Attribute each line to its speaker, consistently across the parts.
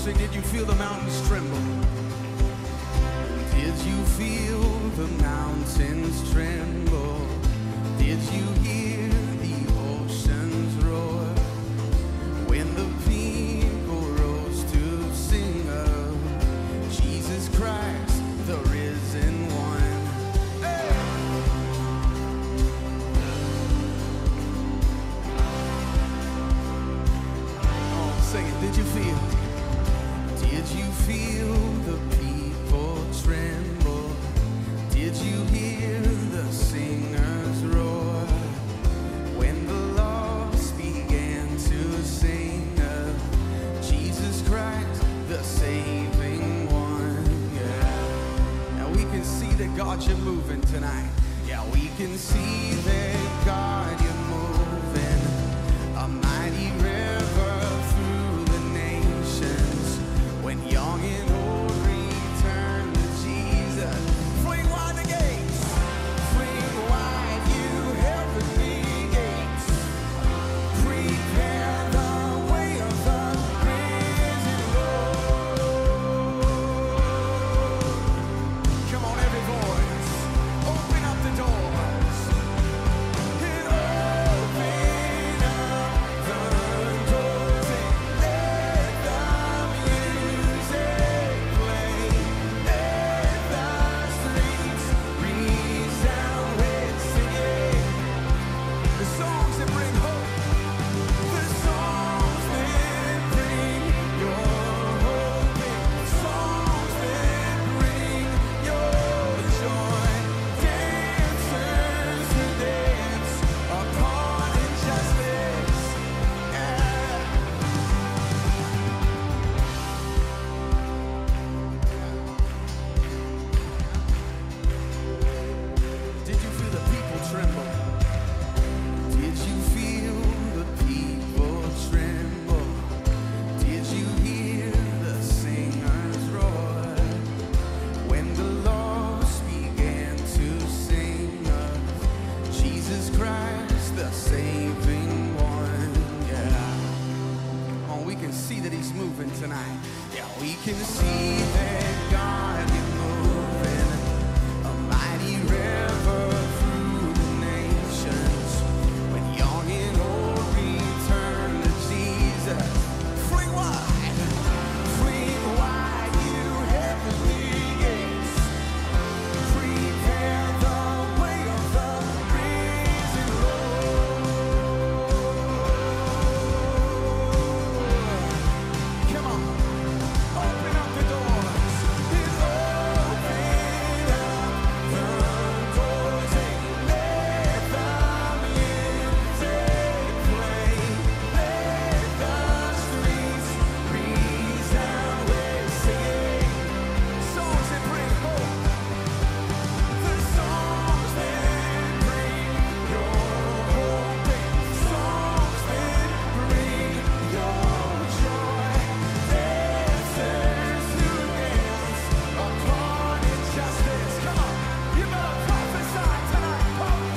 Speaker 1: did you feel the mountains tremble? Did you feel the mountains tremble? Did you hear the oceans roar? When the people rose to sing of Jesus Christ, the risen one. Hey! Oh, sing it. Did you feel? Did you feel the people tremble? Did you hear the singers roar? When the lost began to sing of Jesus Christ, the saving one. Yeah. Now we can see that God, you're moving tonight. Yeah, we can see that God, you're moving. A mighty river through the nations. When young and old return to Jesus, fling wide the gates, fling wide you heavenly gates, prepare the way of the risen Lord. Come on, every voice, open up the doors, and open up the doors, and let the music play, let the streets resound with singing, the songs that bring hope, the songs that bring your hope, the songs that bring your joy, dancers who dance upon injustice. Did you feel the people tremble? Did you feel the people tremble? Did you hear the singers roar? When the lost began to sing of Jesus Christ, the saving one. Yeah. Oh, we can see that he's moving tonight. Yeah, we can see that God is moving. A mighty river through the nations. When young and old return to Jesus, fling wide you heavenly gates. Prepare the way of the risen Lord. Come on, open up the doors, and open up the doors, and let the music play, let the streets resound with singing, songs that bring hope, the songs that bring your hope, and songs that bring your joy, dancers who dance upon injustice. Come on, you better prophesy tonight, Paul.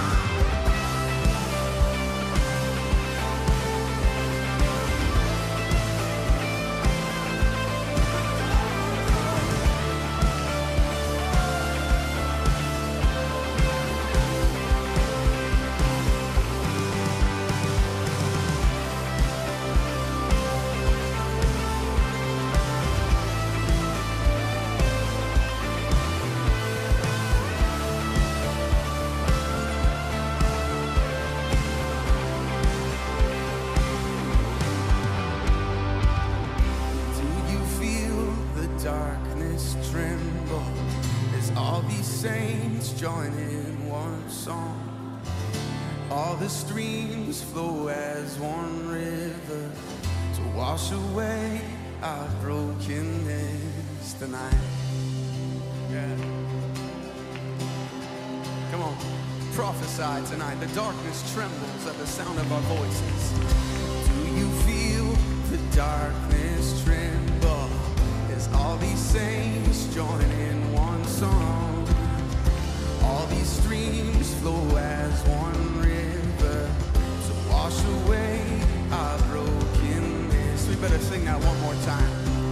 Speaker 1: Do you feel the darkness tremble as all these saints join in one song? All the streams flow as one river to wash away our brokenness tonight. Yeah. Come on, prophesy tonight. The darkness trembles at the sound of our voices. Do you feel the darkness tremble as all these saints join in one song? All these streams flow as one river to wash away our brokenness. We better sing that one more time.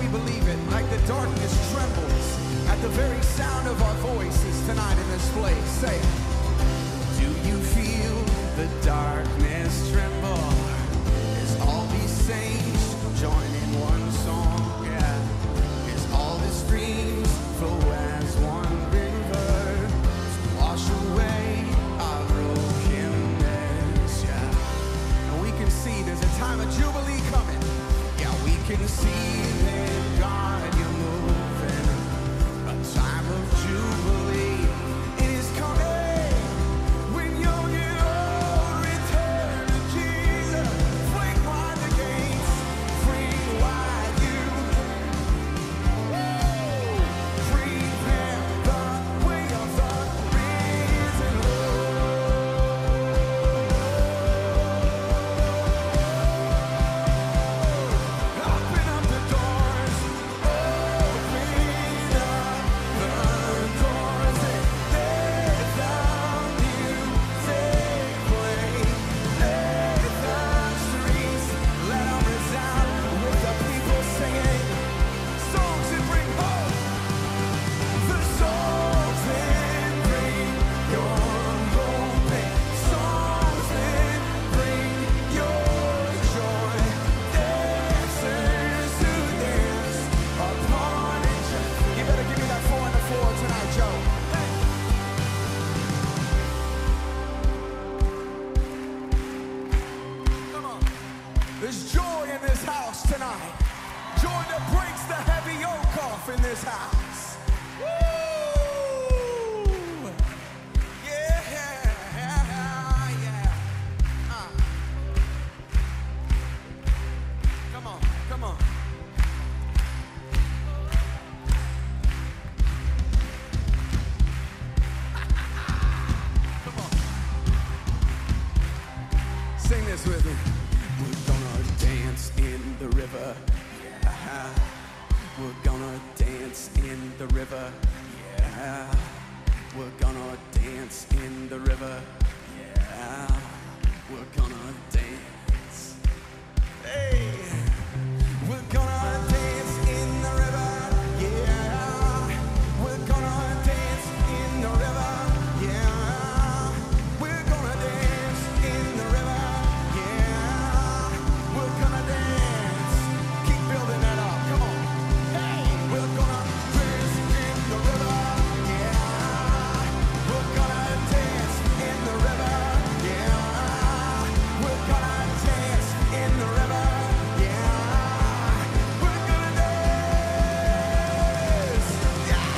Speaker 1: believe it, like the darkness trembles at the very sound of our voices tonight in this place. Say it. Do you feel the darkness tremble as all these saints join in one song? Yeah, as all the streams flow as one river to wash away our brokenness. Yeah, and we can see there's a time of jubilee coming. Yeah, we can see that God, you're moving. A time of jubilee, it is coming. When you'll get all return to Jesus, fling wide the gates, free wide you. Prepare the way of the risen Lord. Open up the doors, open up the doors, and let the music play. Let the streets, let them resound with the people singing songs that bring hope. The songs that bring your hope, and songs that bring your joy. Dancers who dance upon each other. You better give me that 4 on the floor tonight, Joe. Hey. Come on. There's joy in this house tonight. Joy that breaks the heavy yoke off in this house. Woo! Yeah, yeah. Come on, come on. Come on. Sing this with me. We're gonna dance in the river. Yeah. We're gonna dance in the river. Yeah. We're gonna dance in the river. Yeah. We're gonna dance. Hey. We're gonna dance in the river. Yeah. We're gonna dance in the river. Yeah. We're gonna dance in the river. Yeah. We're gonna dance. Keep building that up. Come on. Hey. We're gonna dance in the river. Yeah. We're gonna dance in the river. Yeah. We're gonna dance in the river. Yeah. We're gonna dance. Yeah.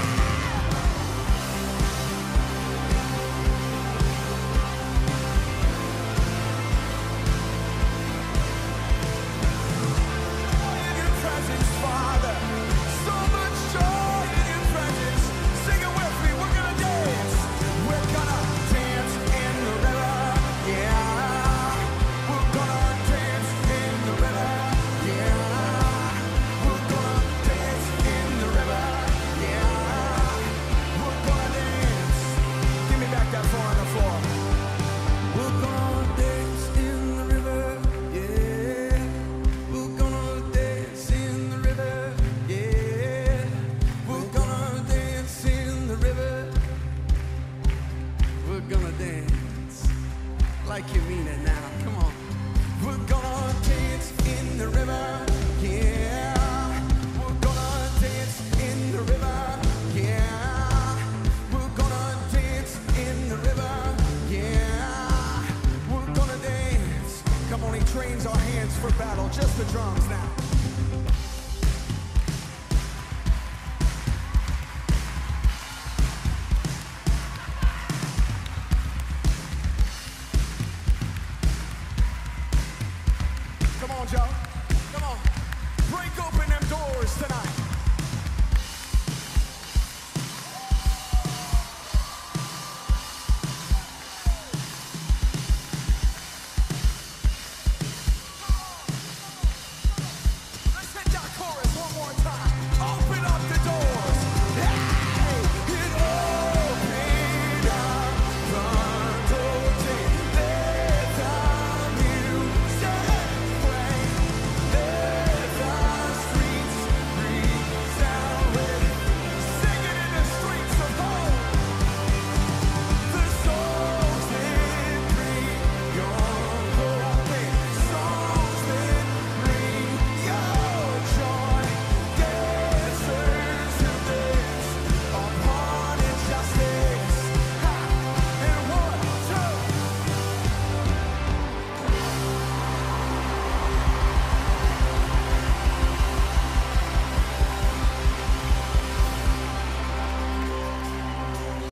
Speaker 1: Joy in your presence, Father. So much joy in your presence. Sing it with me. We're gonna dance. We're gonna dance in the river. Yeah. We're gonna dance in the river. Yeah. We're gonna dance in the river. Yeah. We're gonna dance. Give me back that 4 on the floor. We're gonna dance in the river. Yeah. We're gonna dance in the river. Yeah. We're gonna dance in the river. We're gonna dance like you mean it now. Come on. We're gonna dance in the river. Yeah. We're gonna dance in the river. Yeah. We're gonna dance in the river. Yeah. We're gonna dance. Come on, he trains our hands for battle. Just the drums now. Come on, Joe.